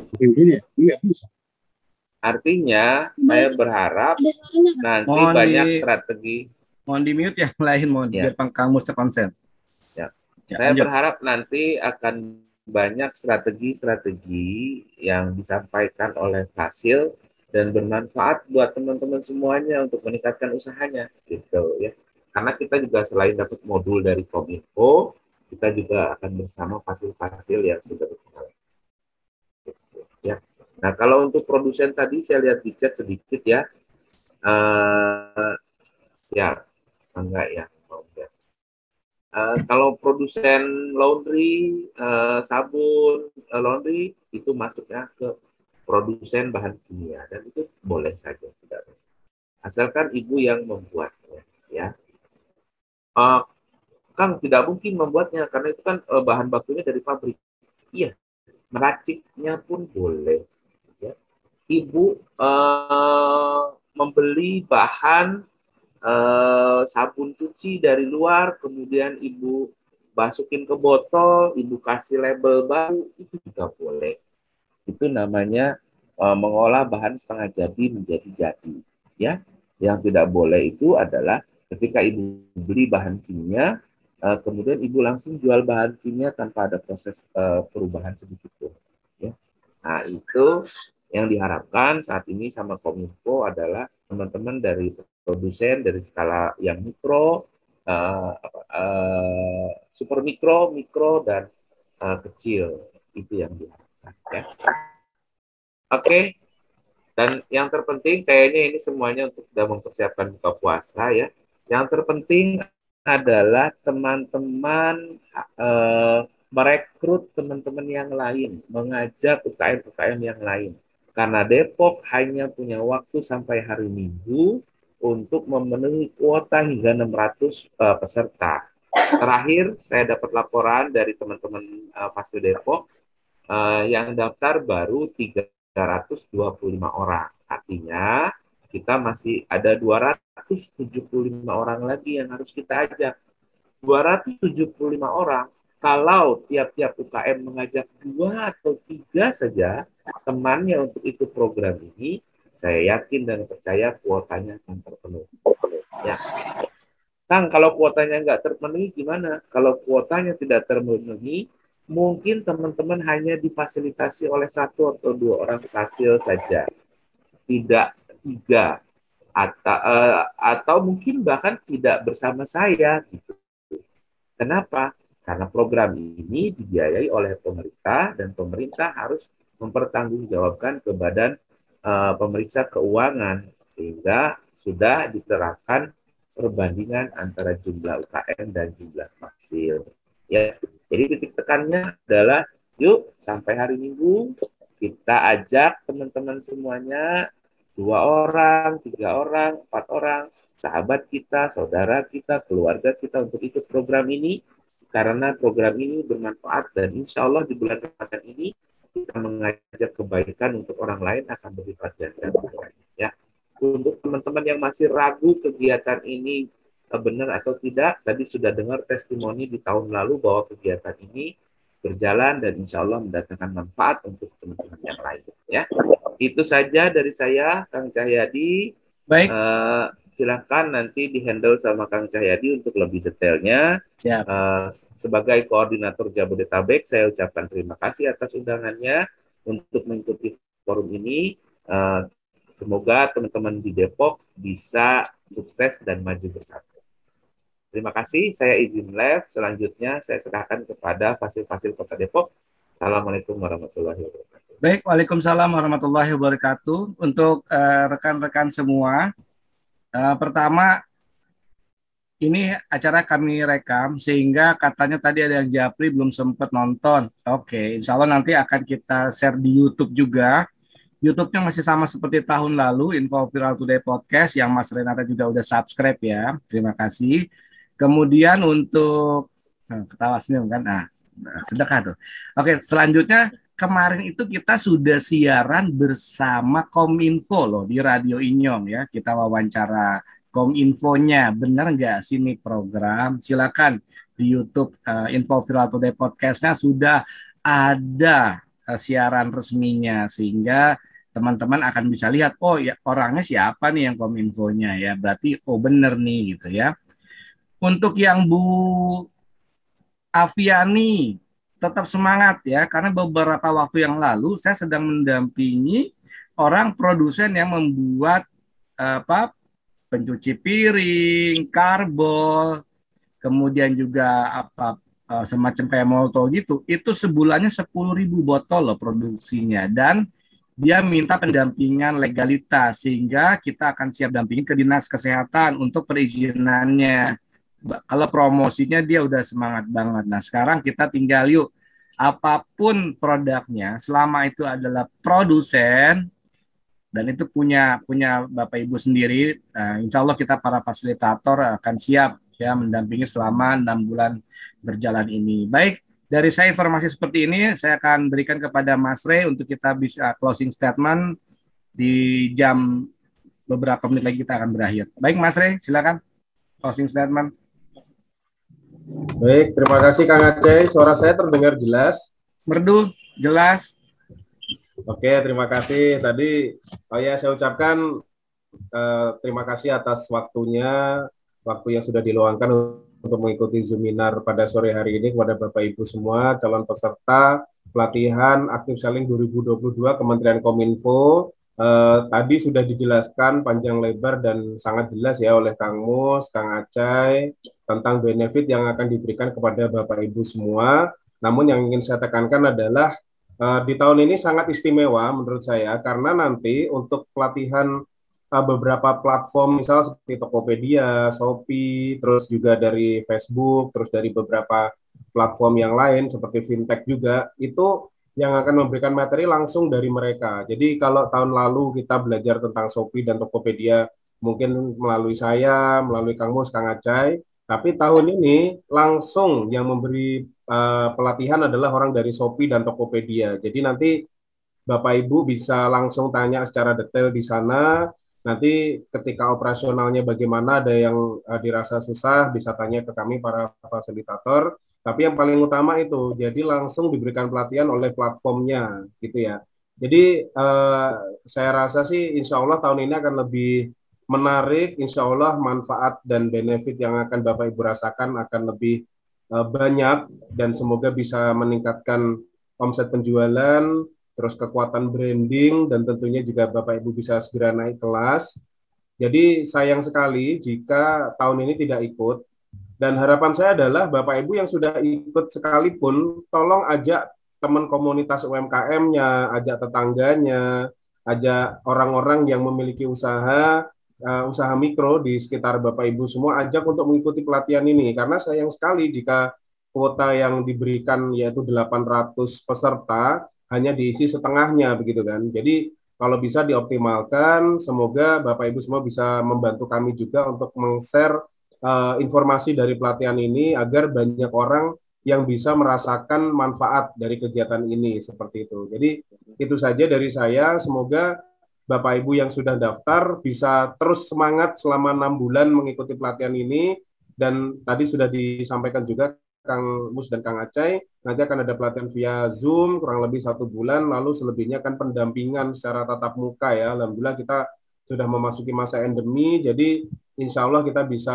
artinya saya berharap nanti Mohon banyak di- strategi. Mohon di mute yang lain, mohon Ya. biar kamu sekonsen. Ya. Ya, Saya lanjut. berharap nanti akan banyak strategi-strategi yang disampaikan oleh Fasil dan bermanfaat buat teman-teman semuanya untuk meningkatkan usahanya, gitu ya. Karena kita juga selain dapat modul dari Kominfo, kita juga akan bersama Fasil-Fasil yang sudah berpengalaman. Gitu, ya. Nah, kalau untuk produsen tadi saya lihat di chat sedikit ya. Uh, ya, enggak ya. Uh, kalau produsen laundry, uh, sabun, uh, laundry itu masuknya ke produsen bahan kimia dan itu boleh saja, tidak masalah. Asalkan ibu yang membuatnya, ya. Uh, Kang tidak mungkin membuatnya karena itu kan uh, bahan bakunya dari pabrik. Iya, meraciknya pun boleh. Ya. Ibu uh, membeli bahan Uh, sabun cuci dari luar, kemudian ibu masukin ke botol, ibu kasih label baru, itu juga boleh. Itu namanya uh, mengolah bahan setengah jadi menjadi jadi. Ya, yang tidak boleh itu adalah ketika ibu beli bahan kimia, uh, kemudian ibu langsung jual bahan kimia tanpa ada proses uh, perubahan sedikit pun. Ya. Nah, itu yang diharapkan saat ini sama Kominfo adalah teman-teman dari produsen dari skala yang mikro, uh, uh, super mikro, mikro dan uh, kecil, itu yang diharapkan. Ya. Oke, okay. Dan yang terpenting kayaknya ini semuanya untuk sudah mempersiapkan buka puasa ya. Yang terpenting adalah teman-teman uh, merekrut teman-teman yang lain, mengajak U K M U K M yang lain. Karena Depok hanya punya waktu sampai hari Minggu untuk memenuhi kuota hingga enam ratus uh, peserta. Terakhir, saya dapat laporan dari teman-teman uh, Fasil Depok uh, yang daftar baru tiga ratus dua puluh lima orang. Artinya, kita masih ada dua ratus tujuh puluh lima orang lagi yang harus kita ajak. dua ratus tujuh puluh lima orang, kalau tiap-tiap U K M mengajak dua atau tiga saja temannya untuk ikut program ini, saya yakin dan percaya kuotanya akan terpenuhi. Ya. Kang, kalau kuotanya nggak terpenuhi gimana? Kalau kuotanya tidak terpenuhi, mungkin teman-teman hanya difasilitasi oleh satu atau dua orang hasil saja. Tidak tiga. Atau, uh, atau mungkin bahkan tidak bersama saya. Gitu. Kenapa? Karena program ini dibiayai oleh pemerintah dan pemerintah harus mempertanggungjawabkan ke badan Uh, pemeriksa keuangan sehingga sudah diterapkan perbandingan antara jumlah U K M dan jumlah Fasil. Ya, jadi titik tekannya adalah yuk sampai hari Minggu kita ajak teman-teman semuanya dua orang, tiga orang, empat orang, sahabat kita, saudara kita, keluarga kita untuk ikut program ini karena program ini bermanfaat dan insya Allah di bulan Ramadan ini kita mengajak kebaikan untuk orang lain akan berlipat ganda. Ya, untuk teman-teman yang masih ragu kegiatan ini benar atau tidak, tadi sudah dengar testimoni di tahun lalu bahwa kegiatan ini berjalan dan insya Allah mendatangkan manfaat untuk teman-teman yang lain. Ya, itu saja dari saya, Kang Cahyadi. Baik. Uh, silakan nanti dihandle sama Kang Cahyadi untuk lebih detailnya. Ya. Uh, sebagai koordinator Jabodetabek, saya ucapkan terima kasih atas undangannya untuk mengikuti forum ini. Uh, semoga teman-teman di Depok bisa sukses dan maju bersama. Terima kasih. Saya izin live. Selanjutnya saya serahkan kepada Fasil-Fasil Kota Depok. Assalamualaikum warahmatullahi wabarakatuh. Baik, waalaikumsalam warahmatullahi wabarakatuh. Untuk uh, rekan-rekan semua, uh, pertama, ini acara kami rekam sehingga katanya tadi ada yang japri belum sempat nonton. Oke, insya Allah nanti akan kita share di YouTube juga. YouTube-nya masih sama seperti tahun lalu, Info Viral Today Podcast yang Mas Renata juga udah subscribe ya. Terima kasih. Kemudian untuk nah, ketawa senyum kan, nah Nah, sedekah tuh. Oke, selanjutnya kemarin itu kita sudah siaran bersama Kominfo loh di Radio Inyong ya. Kita wawancara Kominfonya. Benar nggak sih ini program? Silakan di YouTube uh, Info Viral Today Podcast-nya sudah ada uh, siaran resminya sehingga teman-teman akan bisa lihat oh ya orangnya siapa nih yang Kominfonya ya. Berarti oh bener nih gitu ya. Untuk yang Bu Aviani tetap semangat ya karena beberapa waktu yang lalu saya sedang mendampingi orang produsen yang membuat apa pencuci piring, karbol, kemudian juga apa semacam kayak molto gitu. Itu sebulannya sepuluh ribu botol loh produksinya dan dia minta pendampingan legalitas sehingga kita akan siap dampingin ke Dinas Kesehatan untuk perizinannya. Kalau promosinya dia udah semangat banget. Nah sekarang kita tinggal yuk apapun produknya selama itu adalah produsen dan itu punya punya Bapak Ibu sendiri, nah, insya Allah kita para fasilitator akan siap ya mendampingi selama enam bulan berjalan ini. Baik, dari saya informasi seperti ini saya akan berikan kepada Mas Rey untuk kita bisa closing statement di jam beberapa menit lagi kita akan berakhir. Baik Mas Rey, silakan closing statement. Baik, terima kasih Kang Aceh. Suara saya terdengar jelas? Merdu, jelas. Oke, terima kasih. Tadi, oh ya, saya ucapkan eh, terima kasih atas waktunya, waktu yang sudah diluangkan untuk mengikuti Zoominar pada sore hari ini kepada Bapak Ibu semua, calon peserta pelatihan Active Selling dua ribu dua puluh dua Kementerian Kominfo. Eh, tadi sudah dijelaskan panjang lebar dan sangat jelas ya oleh Kang Mus, Kang Aceh tentang benefit yang akan diberikan kepada Bapak Ibu semua. Namun yang ingin saya tekankan adalah uh, di tahun ini sangat istimewa menurut saya karena nanti untuk pelatihan uh, beberapa platform misal seperti Tokopedia, Shopee, terus juga dari Facebook, terus dari beberapa platform yang lain seperti fintech juga itu yang akan memberikan materi langsung dari mereka. Jadi kalau tahun lalu kita belajar tentang Shopee dan Tokopedia mungkin melalui saya, melalui Kang Mus, Kang Aceh, tapi tahun ini langsung yang memberi uh, pelatihan adalah orang dari Shopee dan Tokopedia. Jadi nanti Bapak Ibu bisa langsung tanya secara detail di sana. Nanti ketika operasionalnya bagaimana ada yang uh, dirasa susah bisa tanya ke kami para fasilitator. Tapi yang paling utama itu, jadi langsung diberikan pelatihan oleh platformnya, gitu ya. Jadi uh, saya rasa sih insya Allah tahun ini akan lebih menarik, insya Allah manfaat dan benefit yang akan Bapak Ibu rasakan akan lebih uh, banyak dan semoga bisa meningkatkan omset penjualan, terus kekuatan branding dan tentunya juga Bapak Ibu bisa segera naik kelas. Jadi sayang sekali jika tahun ini tidak ikut dan harapan saya adalah Bapak Ibu yang sudah ikut sekalipun tolong ajak teman komunitas U M K M-nya, ajak tetangganya, ajak orang-orang yang memiliki usaha Uh, usaha mikro di sekitar Bapak Ibu semua ajak untuk mengikuti pelatihan ini karena sayang sekali jika kuota yang diberikan yaitu delapan ratus peserta hanya diisi setengahnya begitu kan. Jadi kalau bisa dioptimalkan, semoga Bapak Ibu semua bisa membantu kami juga untuk meng-share uh, informasi dari pelatihan ini agar banyak orang yang bisa merasakan manfaat dari kegiatan ini seperti itu. Jadi itu saja dari saya, semoga Bapak Ibu yang sudah daftar bisa terus semangat selama enam bulan mengikuti pelatihan ini dan tadi sudah disampaikan juga Kang Mus dan Kang Aceh nanti akan ada pelatihan via Zoom kurang lebih satu bulan lalu selebihnya kan pendampingan secara tatap muka ya. Alhamdulillah kita sudah memasuki masa endemi jadi insya Allah kita bisa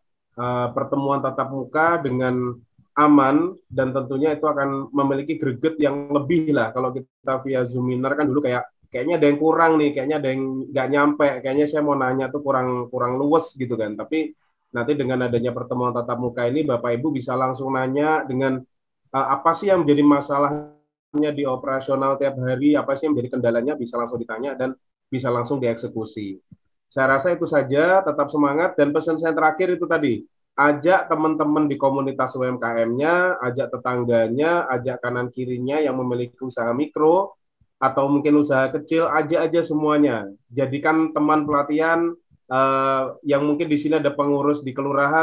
uh, pertemuan tatap muka dengan aman dan tentunya itu akan memiliki greget yang lebih lah kalau kita via Zoominar kan dulu kayak kayaknya ada yang kurang nih, kayaknya ada yang nggak nyampe, kayaknya saya mau nanya tuh kurang kurang luwes gitu kan. Tapi nanti dengan adanya pertemuan tatap muka ini, Bapak Ibu bisa langsung nanya dengan uh, apa sih yang menjadi masalahnya di operasional tiap hari, apa sih yang menjadi kendalanya, bisa langsung ditanya dan bisa langsung dieksekusi. Saya rasa itu saja, tetap semangat, dan pesan saya terakhir itu tadi, ajak teman-teman di komunitas U M K M-nya, ajak tetangganya, ajak kanan kirinya yang memiliki usaha mikro, atau mungkin usaha kecil, ajak aja semuanya. Jadikan teman pelatihan uh, yang mungkin di sini ada pengurus di kelurahan,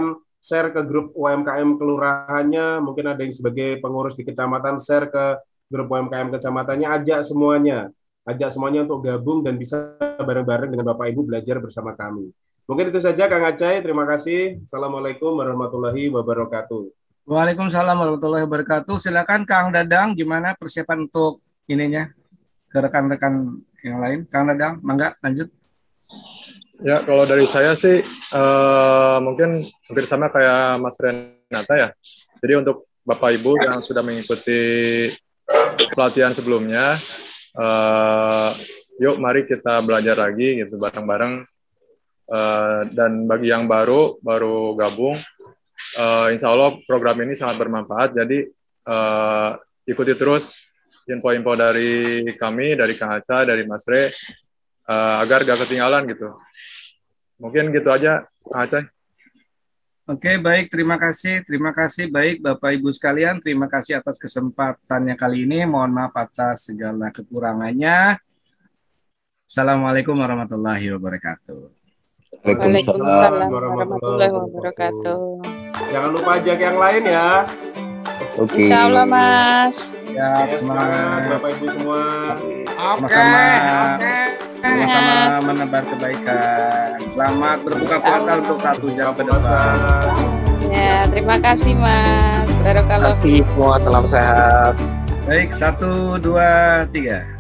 share ke grup U M K M kelurahannya, mungkin ada yang sebagai pengurus di kecamatan, share ke grup U M K M kecamatannya, ajak semuanya, ajak semuanya untuk gabung dan bisa bareng-bareng dengan Bapak Ibu belajar bersama kami. Mungkin itu saja Kang Acai, terima kasih. Assalamualaikum warahmatullahi wabarakatuh. Waalaikumsalam warahmatullahi wabarakatuh. Silakan Kang Dadang, gimana persiapan untuk ininya ke rekan-rekan yang lain? Kang Dadang, mangga lanjut. Ya, kalau dari saya sih uh, mungkin hampir sama kayak Mas Renata ya. Jadi untuk Bapak Ibu yang sudah mengikuti pelatihan sebelumnya, uh, yuk mari kita belajar lagi gitu bareng-bareng. Uh, dan bagi yang baru baru gabung, uh, Insya Allah program ini sangat bermanfaat. Jadi uh, ikuti terus info-info dari kami, dari Kang Aca, dari Mas Re. Uh, agar gak ketinggalan gitu. Mungkin gitu aja, Kang Acai. Oke, baik. Terima kasih. Terima kasih. Baik, Bapak Ibu sekalian. Terima kasih atas kesempatannya kali ini. Mohon maaf atas segala kekurangannya. Assalamualaikum warahmatullahi wabarakatuh. Waalaikumsalam warahmatullahi wabarakatuh. Jangan lupa ajak yang lain ya. Oke. Insya Allah, Mas. Ya, Ya, semangat Bapak Ibu semua. Sama-sama. Sama-sama menebar kebaikan. Selamat berbuka puasa untuk satu jam ke depan. Ya, terima kasih Mas. Barakallahu Terima kasih semua, salam sehat. Baik, satu, dua, tiga.